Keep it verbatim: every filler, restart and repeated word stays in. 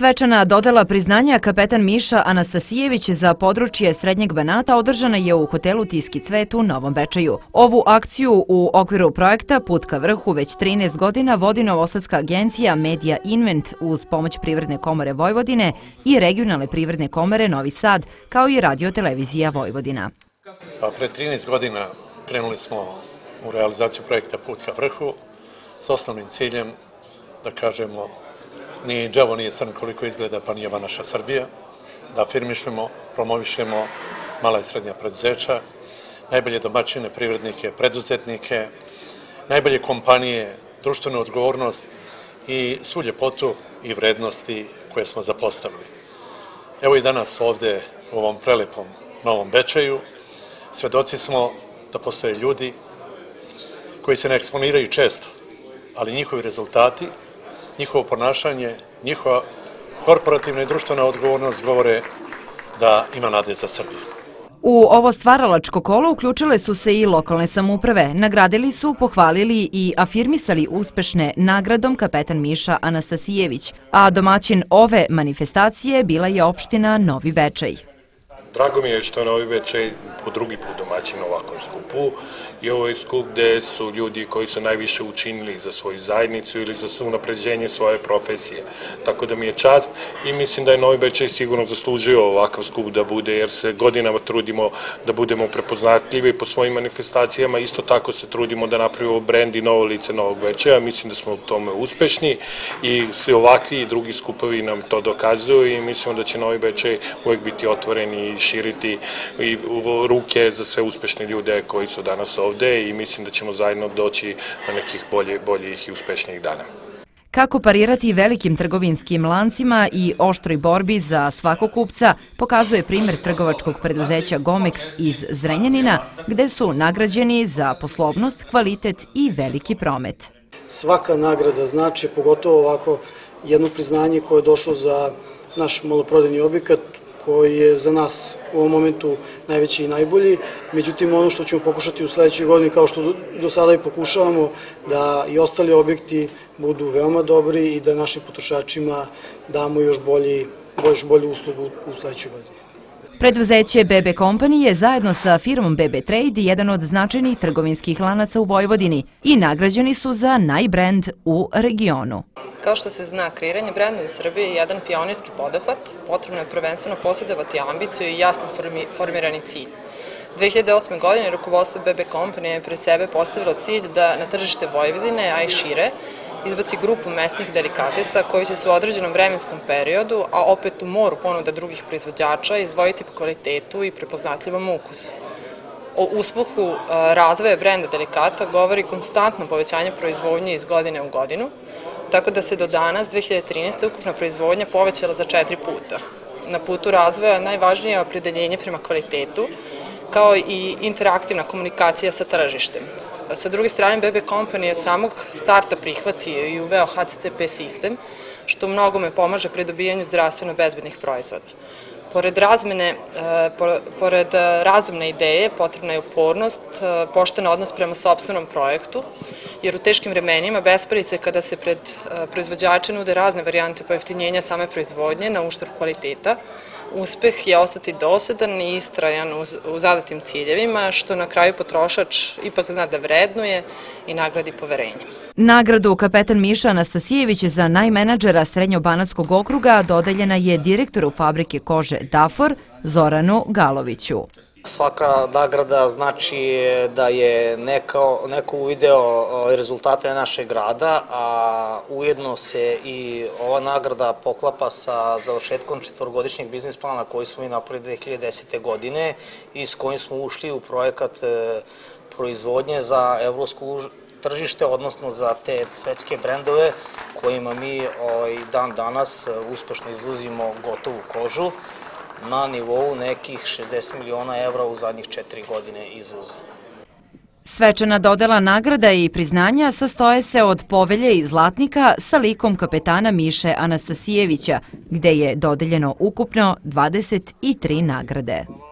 Svečana dodela priznanja kapetan Miša Anastasijević za područje Srednjeg Banata održana je u hotelu Tiski cvet u Novom Bečeju. Ovu akciju u okviru projekta Put ka vrhu već trinaest godina vodi novosadska agencija Media Invent uz pomoć Privredne komore Vojvodine i Regionalne privredne komore Novi Sad, kao i Radio-televizija Vojvodina. Pa pre trinaest godina krenuli smo u realizaciju projekta Put ka vrhu s osnovnim ciljem da kažemo ni đavo nije crn koliko izgleda, pa nije ova naša Srbija, da afirmišemo, promovišemo mala i srednja preduzeća, najbolje domaćine, privrednike, preduzetnike, najbolje kompanije, društvenu odgovornost i svu ljepotu i vrednosti koje smo zapostavili. Evo i danas ovde u ovom prelepom Novom Bečeju svedoci smo da postoje ljudi koji se ne eksponiraju često, ali njihovi rezultati, njihovo ponašanje, njihova korporativna i društvena odgovornost govore da ima nade za Srbiju. U ovo stvaralačko kolo uključile su se i lokalne samouprave. Nagradili su, pohvalili i afirmisali uspešne nagradom kapetan Miša Anastasijević, a domaćin ove manifestacije bila je opština Novi Bečej. Drago mi je što je Novi Bečej po drugi put domaćin na ovakvom skupu i ovo je skup gde su ljudi koji su najviše učinili za svoju zajednicu ili za unapređenje svoje profesije. Tako da mi je čast i mislim da je Novi Bečej sigurno zaslužio ovakav skup da bude, jer se godinama trudimo da budemo prepoznatljivi po svojim manifestacijama, isto tako se trudimo da napravimo brend i novo lice Novog Bečeja. Mislim da smo u tome uspešni i svi ovakvi i drugi skupovi nam to dokazuju i mislimo da će Novi Bečej uvek biti otvoren i širiti i ruke za sve uspešne ljude koji su danas ovde i mislim da ćemo zajedno doći na nekih boljih i uspešnijih dana. Kako parirati velikim trgovinskim lancima i oštroj borbi za svakog kupca pokazuje primer trgovačkog preduzeća Gomex iz Zrenjanina, gde su nagrađeni za poslovnost, kvalitet i veliki promet. Svaka nagrada znači, pogotovo ovako jedno priznanje koje je došlo za naš maloprodajni objekat, koji je za nas u ovom momentu najveći i najbolji. Međutim, ono što ćemo pokušati u sledećoj godini, kao što do sada i pokušavamo, da i ostali objekti budu veoma dobri i da našim potrošačima damo još bolju uslugu u sledećoj godini. Preduzeće B B Company je zajedno sa firmom B B Trade jedan od značajnih trgovinskih lanaca u Vojvodini i nagrađeni su za najbrend u regionu. Kao što se zna, kreiranje brenda u Srbiji je jedan pionirski poduhvat, potrebno je prvenstveno posjedovati ambiciju i jasno formirani cilj. dve hiljade osme. godine rukovodstvo B B Company je pred sebe postavilo cilj da na tržište Vojvodine, a i šire, izbaci grupu mesnih delikatesa koji će se u određenom vremenskom periodu, a opet u moru ponuda drugih proizvođača, izdvojiti po kvalitetu i prepoznatljivom ukusu. O uspehu razvoja brenda delikata govori konstantno povećanje proizvodnje iz godine u godinu, tako da se do danas, dve hiljade trinaeste. ukupna proizvodnja povećala za četiri puta. Na putu razvoja najvažnije je opredeljenje prema kvalitetu, kao i interaktivna komunikacija sa tržištem. Sa druge strane, B B Company je od samog starta prihvatio i uveo H C C P sistem, što mnogome pomaže pri dobijanju zdravstveno bezbednih proizvoda. Pored razmene, pored razumne ideje, potrebna je upornost, pošten odnos prema sopstvenom projektu, jer u teškim vremenima besparice kada se pred proizvođače nude razne varijante pojeftinjenja same proizvodnje na uštrb kvaliteta, uspeh je ostati dosadan i istrajan u zadatim ciljevima, što na kraju potrošač ipak zna da vrednuje i nagradi poverenjem. Nagradu kapetan Miša Anastasijević za najmenadžera Srednjobanatskog okruga dodeljena je direktoru fabrike kože Dafor Zoranu Galoviću. Svaka nagrada znači da je neko uvideo rezultate našeg grada, a ujedno se i ova nagrada poklapa sa završetkom četvorogodišnjeg biznis plana koji smo mi napravili dve hiljade desete. godine i s kojim smo ušli u projekat proizvodnje za evropsku tržište, odnosno za te svetske brendove kojima mi dan danas uspešno izvozimo gotovu kožu na nivou nekih šezdeset miliona evra u zadnjih četiri godine izvoza. Svečana dodela nagrada i priznanja sastoje se od povelje i zlatnika sa likom kapetana Miše Anastasijevića, gde je dodeljeno ukupno dvadeset tri nagrade.